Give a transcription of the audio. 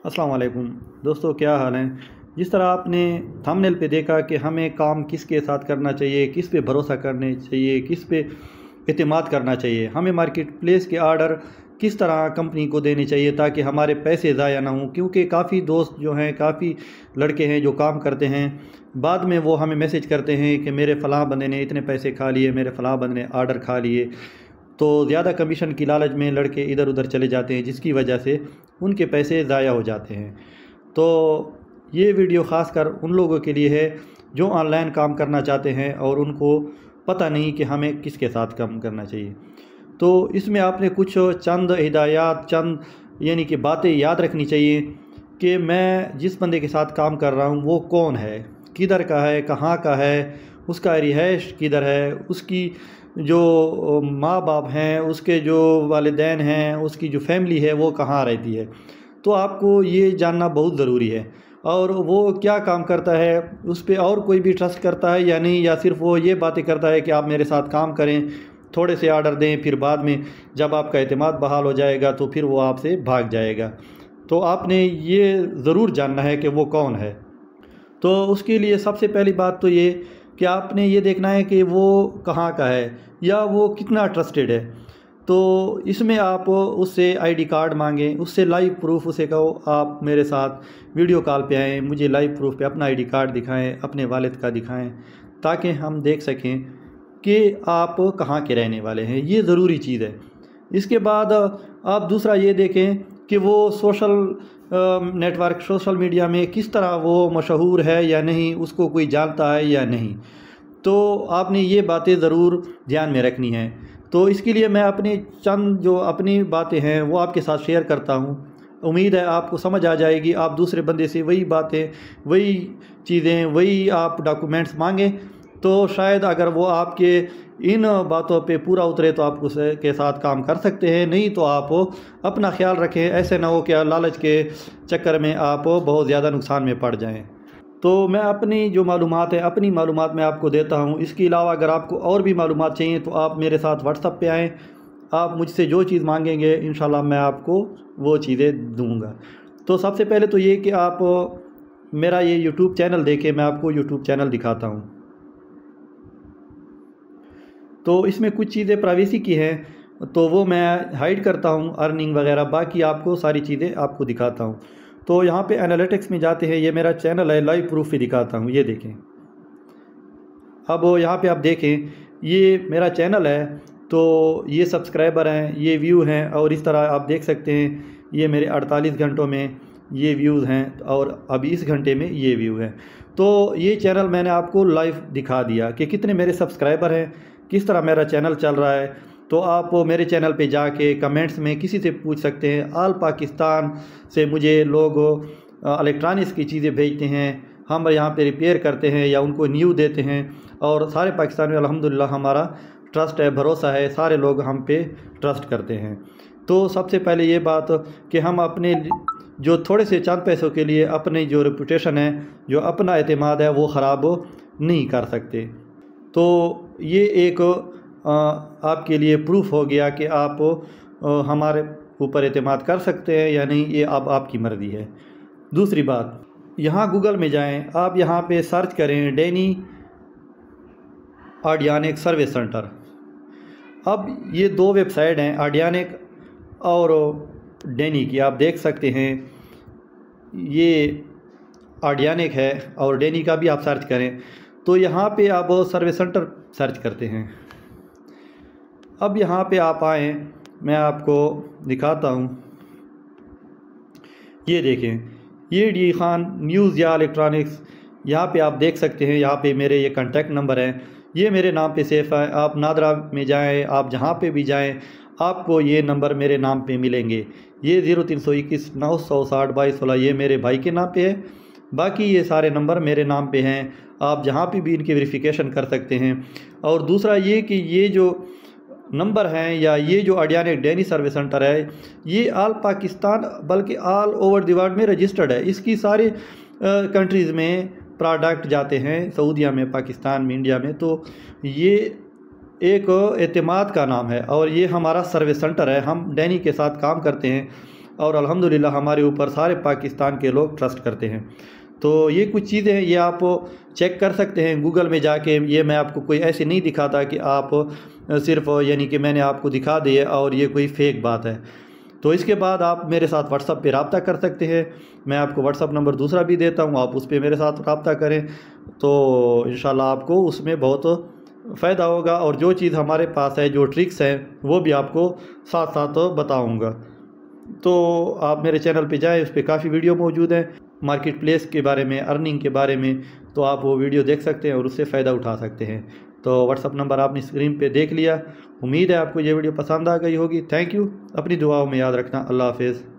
अस्सलाम वालेकुम दोस्तों, क्या हाल है। जिस तरह आपने थंबनेल पे देखा कि हमें काम किसके साथ करना चाहिए, किस पे भरोसा करने चाहिए, किस पे एतमाद करना चाहिए, हमें मार्केट प्लेस के आर्डर किस तरह कंपनी को देने चाहिए ताकि हमारे पैसे ज़ाया ना हों। क्योंकि काफ़ी दोस्त जो हैं, काफ़ी लड़के हैं जो काम करते हैं, बाद में वो हमें मैसेज करते हैं कि मेरे फ़लाँ बंदे ने इतने पैसे खा लिए, मेरे फ़लाँ बंदे ने आर्डर खा लिए। तो ज़्यादा कमीशन की लालच में लड़के इधर उधर चले जाते हैं, जिसकी वजह से उनके पैसे ज़ाया हो जाते हैं। तो ये वीडियो ख़ासकर उन लोगों के लिए है जो ऑनलाइन काम करना चाहते हैं और उनको पता नहीं कि हमें किसके साथ काम करना चाहिए। तो इसमें आपने कुछ चंद हिदायत, चंद यानी कि बातें याद रखनी चाहिए कि मैं जिस बंदे के साथ काम कर रहा हूँ वो कौन है, किधर का है, कहाँ का है, उसका रिहाइश किधर है, उसकी जो माँ बाप हैं, उसके जो वालिदैन हैं, उसकी जो फैमिली है वो कहाँ रहती है। तो आपको ये जानना बहुत ज़रूरी है। और वो क्या काम करता है, उस पे और कोई भी ट्रस्ट करता है या नहीं, या सिर्फ वो ये बातें करता है कि आप मेरे साथ काम करें, थोड़े से आर्डर दें, फिर बाद में जब आपका एतमाद बहाल हो जाएगा तो फिर वो आपसे भाग जाएगा। तो आपने ये ज़रूर जानना है कि वो कौन है। तो उसके लिए सबसे पहली बात तो ये कि आपने ये देखना है कि वो कहाँ का है या वो कितना ट्रस्टेड है। तो इसमें आप उससे आईडी कार्ड मांगें, उससे लाइव प्रूफ, उसे कहो आप मेरे साथ वीडियो कॉल पे आएँ, मुझे लाइव प्रूफ पे अपना आईडी कार्ड दिखाएं, अपने वालिद का दिखाएं, ताकि हम देख सकें कि आप कहाँ के रहने वाले हैं। ये ज़रूरी चीज़ है। इसके बाद आप दूसरा ये देखें कि वो सोशल नेटवर्क, सोशल मीडिया में किस तरह वो मशहूर है या नहीं, उसको कोई जानता है या नहीं। तो आपने ये बातें ज़रूर ध्यान में रखनी है। तो इसके लिए मैं अपनी चंद जो अपनी बातें हैं वो आपके साथ शेयर करता हूँ। उम्मीद है आपको समझ आ जाएगी। आप दूसरे बंदे से वही बातें, वही चीज़ें, वही आप डॉक्यूमेंट्स मांगें तो शायद अगर वो आपके इन बातों पे पूरा उतरे तो आप उसके साथ काम कर सकते हैं। नहीं तो आप अपना ख्याल रखें, ऐसे ना हो कि लालच के चक्कर में आप बहुत ज़्यादा नुकसान में पड़ जाएं। तो मैं अपनी जो मालूमात है, अपनी मालूमात मैं आपको देता हूँ। इसके अलावा अगर आपको और भी मालूमात चाहिए तो आप मेरे साथ व्हाट्सएप पे आएँ। आप मुझसे जो चीज़ मांगेंगे इंशाल्लाह मैं आपको वो चीज़ें दूँगा। तो सबसे पहले तो ये कि आप मेरा ये यूट्यूब चैनल देखें। मैं आपको यूट्यूब चैनल दिखाता हूँ। तो इसमें कुछ चीज़ें प्राइवेसी की हैं तो वो मैं हाइड करता हूँ, अर्निंग वगैरह। बाकी आपको सारी चीज़ें आपको दिखाता हूँ। तो यहाँ पे एनालिटिक्स में जाते हैं। ये मेरा चैनल है, लाइव प्रूफ भी दिखाता हूँ। ये देखें। अब यहाँ पे आप देखें, ये मेरा चैनल है। तो ये सब्सक्राइबर हैं, ये व्यू हैं, और इस तरह आप देख सकते हैं ये मेरे 48 घंटों में ये व्यूज़ हैं और अभी इस घंटे में ये व्यू हैं। तो ये चैनल मैंने आपको लाइव दिखा दिया कि कितने मेरे सब्सक्राइबर हैं, किस तरह मेरा चैनल चल रहा है। तो आप मेरे चैनल पे जाके कमेंट्स में किसी से पूछ सकते हैं। ऑल पाकिस्तान से मुझे लोग इलेक्ट्रॉनिक्स की चीज़ें भेजते हैं, हम यहाँ पे रिपेयर करते हैं या उनको न्यू देते हैं। और सारे पाकिस्तान में अल्हम्दुलिल्लाह हमारा ट्रस्ट है, भरोसा है, सारे लोग हम पे ट्रस्ट करते हैं। तो सबसे पहले ये बात कि हम अपने जो थोड़े से चंद पैसों के लिए अपनी जो रेपुटेशन है, जो अपना एतमाद है, वो ख़राब नहीं कर सकते। तो ये एक आपके लिए प्रूफ हो गया कि आप हमारे ऊपर एतमाद कर सकते हैं या नहीं, ये अब आपकी मर्ज़ी है। दूसरी बात, यहाँ गूगल में जाएं, आप यहाँ पे सर्च करें डैनी ऑर्डियानिक सर्विस सेंटर। अब ये दो वेबसाइट हैं, ऑर्डियानिक और डैनी की। आप देख सकते हैं ये ऑर्डियानिक है और डैनी का भी आप सर्च करें तो यहाँ पे आप सर्विस सेंटर सर्च करते हैं। अब यहाँ पे आप आएँ, मैं आपको दिखाता हूँ। ये देखें, ये डी खान न्यूज़ या इलेक्ट्रॉनिक्स। यहाँ पे आप देख सकते हैं, यहाँ पे मेरे ये कॉन्टैक्ट नंबर हैं, ये मेरे नाम पे सेफ़ है। आप नादरा में जाएं, आप जहाँ पे भी जाएं, आपको ये नंबर मेरे नाम पे मिलेंगे। ये 0321 960 2216 ये मेरे भाई के नाम पे है। बाकी ये सारे नंबर मेरे नाम पे हैं, आप जहाँ पे भी इनकी वेरिफिकेशन कर सकते हैं। और दूसरा ये कि ये जो नंबर हैं या ये जो ऑर्डियानिक डैनी सर्विस सेंटर है, ये ऑल पाकिस्तान बल्कि ऑल ओवर द वर्ल्ड में रजिस्टर्ड है। इसकी सारी कंट्रीज़ में प्रोडक्ट जाते हैं, सऊदीया में, पाकिस्तान में, इंडिया में। तो ये एक एतमाद का नाम है और ये हमारा सर्विस सेंटर है। हम डैनी के साथ काम करते हैं और अल्हम्दुलिल्लाह हमारे ऊपर सारे पाकिस्तान के लोग ट्रस्ट करते हैं। तो ये कुछ चीज़ें हैं, ये आप चेक कर सकते हैं गूगल में जाके। ये मैं आपको कोई ऐसे नहीं दिखाता कि आप सिर्फ यानी कि मैंने आपको दिखा दिए और ये कोई फेक बात है। तो इसके बाद आप मेरे साथ व्हाट्सअप पे रब्ता कर सकते हैं। मैं आपको व्हाट्सअप नंबर दूसरा भी देता हूँ, आप उस पर मेरे साथ रब्ता करें तो इंशाल्लाह आपको उसमें बहुत फ़ायदा होगा। और जो चीज़ हमारे पास है, जो ट्रिक्स हैं, वो भी आपको साथ साथ बताऊँगा। तो आप मेरे चैनल पे जाएं, उस पर काफ़ी वीडियो मौजूद हैं मार्केट प्लेस के बारे में, अर्निंग के बारे में। तो आप वो वीडियो देख सकते हैं और उससे फ़ायदा उठा सकते हैं। तो व्हाट्सअप नंबर आपने स्क्रीन पे देख लिया। उम्मीद है आपको ये वीडियो पसंद आ गई होगी। Thank you. अपनी दुआओं में याद रखना। अल्लाह हाफ़िज़।